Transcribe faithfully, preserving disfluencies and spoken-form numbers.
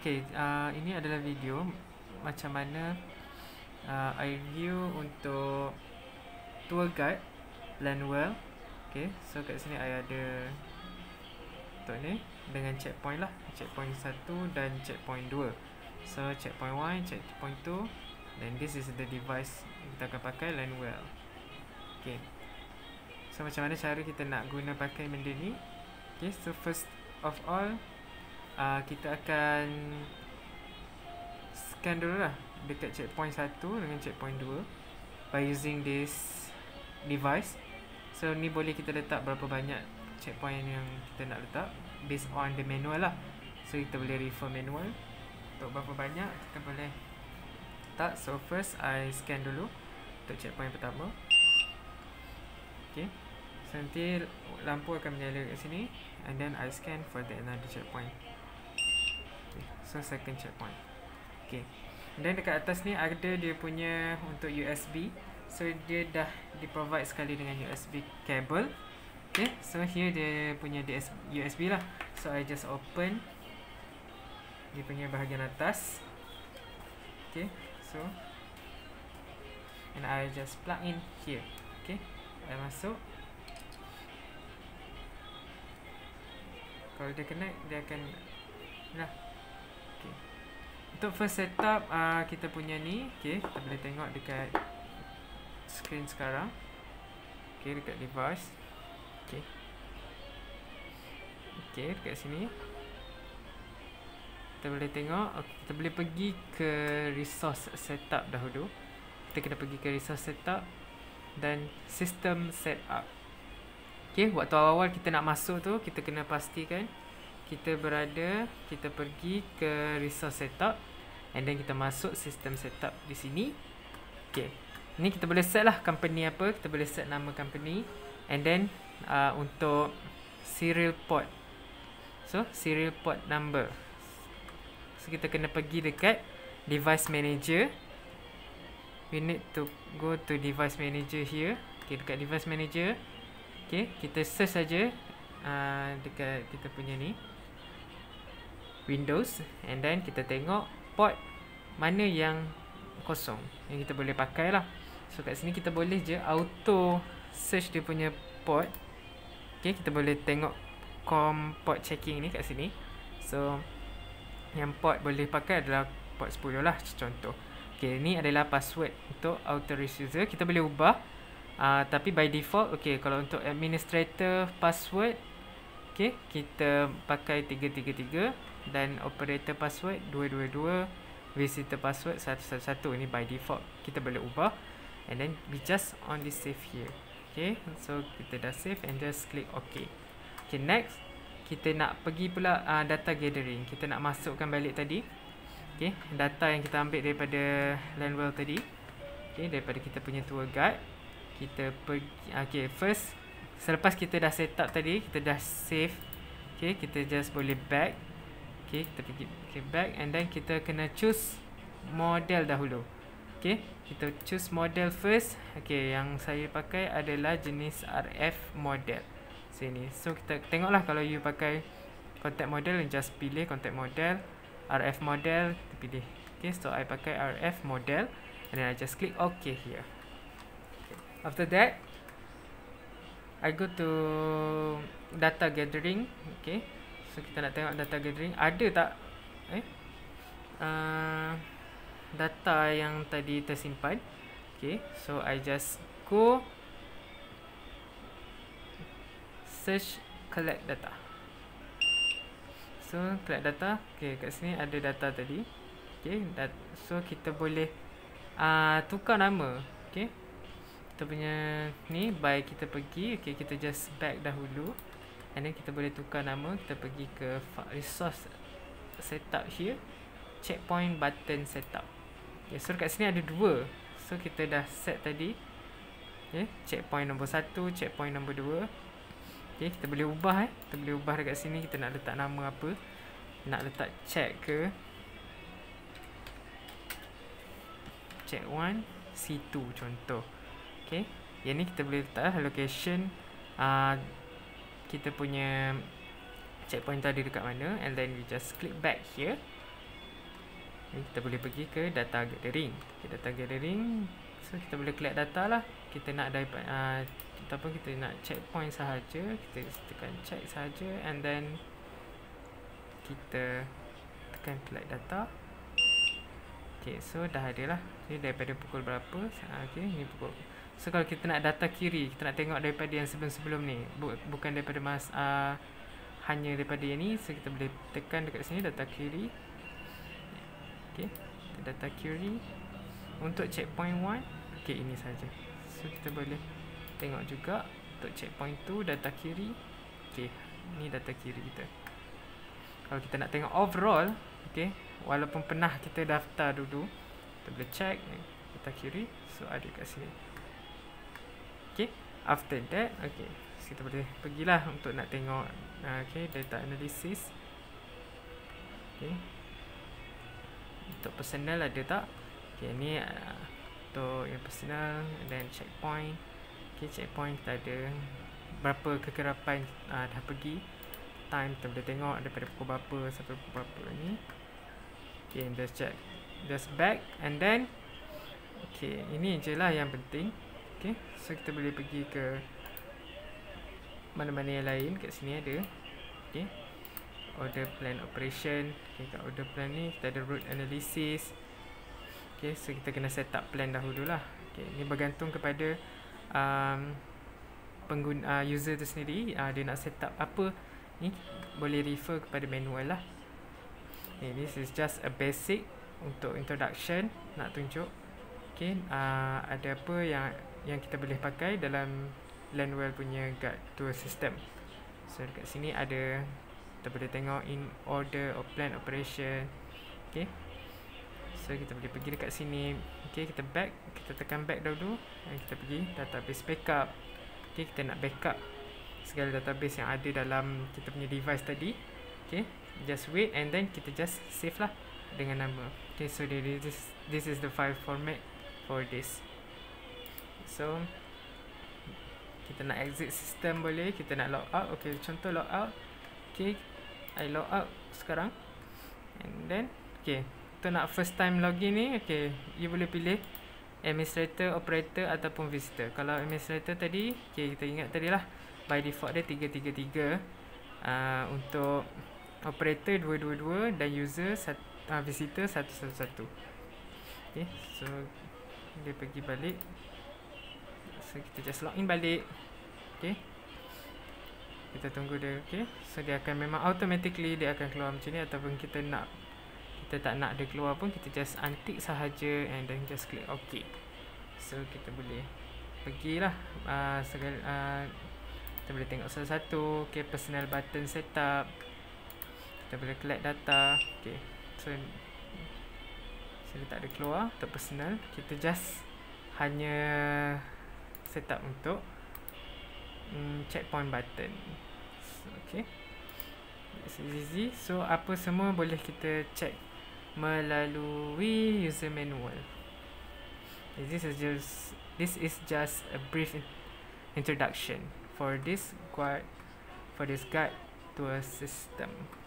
Okay, uh, ini adalah video macam mana uh, I review untuk tour guide Landwell. Okay, so kat sini I ada untuk ni dengan checkpoint lah, checkpoint satu dan checkpoint dua. So checkpoint one, checkpoint two, then this is the device kita akan pakai Landwell. Okay, so macam mana cara kita nak guna pakai benda ni? Okay, so first of all Uh, kita akan scan dulu lah dekat checkpoint satu dengan checkpoint dua by using this device. So ni boleh kita letak berapa banyak checkpoint yang kita nak letak based on the manual lah. So kita boleh refer manual untuk berapa banyak kita boleh letak. So first I scan dulu untuk checkpoint pertama. Okay, so nanti lampu akan menyala kat sini, and then I scan for the another checkpoint. Okay, so second checkpoint. Okay, dan dekat atas ni ada dia punya untuk U S B. So dia dah di provide sekali dengan U S B cable. Okay, so here dia punya U S B lah. So I just open dia punya bahagian atas. Okay, so and I just plug in here. Okay, I masuk. Kalau dia connect, dia akan lah. Okay. Untuk first setup uh, kita punya ni, okay, kita boleh tengok dekat screen sekarang. Okay, dekat device. Okay. Okay, dekat sini kita boleh tengok, okay, kita boleh pergi ke resource setup dahulu. Kita kena pergi ke resource setup dan system setup. Okay, waktu awal-awal kita nak masuk tu, kita kena pastikan kita berada, kita pergi ke resource setup, and then kita masuk system setup di sini. Okay, ni kita boleh set lah company apa, kita boleh set nama company, and then uh, untuk serial port, so serial port number. So kita kena pergi dekat device manager. We need to go to device manager here. Okay, dekat device manager, okay, kita search saja uh, dekat kita punya ni Windows, and then kita tengok port mana yang kosong yang kita boleh pakai lah. So kat sini kita boleh je auto search dia punya port. Okay, kita boleh tengok com port checking ni kat sini. So yang port boleh pakai adalah port sepuluh lah contoh. Okay, ni adalah password untuk authorized user. Kita boleh ubah uh, tapi by default, okay, kalau untuk administrator password, okay, kita pakai tiga tiga tiga, dan operator password dua dua dua, visitor password satu satu satu. Ini by default, kita boleh ubah, and then we just only save here. Okay, so kita dah save and just click OK. Okay, next kita nak pergi pula uh, data gathering. Kita nak masukkan balik tadi, okay, data yang kita ambil daripada Landwell tadi, okay, daripada kita punya tour guide. Kita pergi, okay, first selepas kita dah set up tadi, kita dah save, okay, kita just boleh back. Okay, kita pergi okay, back, and then kita kena choose model dahulu. Okay, kita choose model first. Okay, yang saya pakai adalah jenis R F model sini. So kita tengoklah, kalau you pakai contact model, just pilih contact model. R F model kita pilih. Okay, so I pakai R F model, and then I just click OK here. Okay. After that I go to data gathering. Okay, so kita nak tengok data gathering ada tak eh uh, data yang tadi tersimpan. Okay, so I just go search collect data. So collect data. Okay, kat sini ada data tadi. Okay, dat so kita boleh uh, tukar nama. Okay, kita punya ni by kita pergi, okay, kita just back dahulu, and then kita boleh tukar nama. Kita pergi ke resource setup here, checkpoint button setup. Okay, so kat sini ada dua. So kita dah set tadi, okay, checkpoint nombor satu, checkpoint nombor dua. Okay, kita boleh ubah eh. Kita boleh ubah dekat sini, kita nak letak nama apa. Nak letak check ke check one C two contoh. Okay, yang ni kita boleh letak location uh, kita punya checkpoint tadi dekat mana, and then we just click back here. Jadi kita boleh pergi ke data gathering. Okay, data gathering, so kita boleh collect data lah. Kita nak daripada uh, ataupun kita nak checkpoint sahaja, kita tekan check sahaja, and then kita tekan collect data. Okay, so dah ada lah. Jadi daripada pukul berapa, okay, ni pukul. So kalau kita nak data kiri, kita nak tengok daripada yang sebelum-sebelum ni, bukan daripada mas uh, hanya daripada yang ni. So kita boleh tekan dekat sini data kiri. Okay, data kiri untuk checkpoint one. Okay, ini saja. So kita boleh tengok juga untuk checkpoint two data kiri. Okay, ni data kiri kita. Kalau kita nak tengok overall, okay, walaupun pernah kita daftar dulu, kita boleh check data kiri. So ada kat sini. Okay, after that, okay, so kita boleh pergilah untuk nak tengok uh, okay, data analysis. Okay, untuk personal ada tak? Okay, ni uh, untuk yang personal, and then checkpoint. Okay, checkpoint kita ada berapa kekerapan uh, dah pergi. Time kita boleh tengok daripada pukul berapa sampai pukul berapa ni. Okay, just check, just back, and then okay, ini je lah yang penting. Okay, so kita boleh pergi ke mana-mana yang lain. Kat sini ada, okay, order plan operation. Okay, kat order plan ni kita ada route analysis. Okay, so kita kena set up plan dahulu lah. Okay, ni bergantung kepada um, pengguna uh, user tu sendiri. Uh, dia nak set up apa ni, boleh refer kepada manual lah. Okay, this is just a basic untuk introduction, nak tunjuk. Okay, uh, ada apa yang yang kita boleh pakai dalam Landwell punya guide to a system. So dekat sini ada, kita boleh tengok in order of plan operation. Okay, so kita boleh pergi dekat sini. Okay, kita back, kita tekan back dahulu, dan kita pergi database backup. Okay, kita nak backup segala database yang ada dalam kita punya device tadi. Okay, just wait, and then kita just save lah dengan nama. Okay, so this is, this is the file format for this. So kita nak exit system boleh, kita nak log out. Okay, contoh log out. Okay, I log out sekarang, and then okay, untuk nak first time login ni, okay, you boleh pilih administrator, operator ataupun visitor. Kalau administrator tadi, okay, kita ingat tadi lah, by default dia tiga tiga tiga. uh, Untuk operator dua dua dua, dan user sat, uh, visitor satu satu satu. Okay, so dia pergi balik. So kita just login balik. Okay, kita tunggu dia. Okay, so dia akan memang automatically dia akan keluar macam ni. Ataupun kita nak, kita tak nak dia keluar pun, kita just untick sahaja, and then just click OK. So kita boleh pergilah uh, segala, uh, kita boleh tengok satu-satu. Okay, personal button setup, kita boleh collect data. Okay, so so dia tak ada keluar untuk personal. Kita just hanya set up untuk um, checkpoint button. So, okay, it's easy. So apa semua boleh kita check melalui user manual. This is just this is just a brief introduction for this guide for this guide to a system.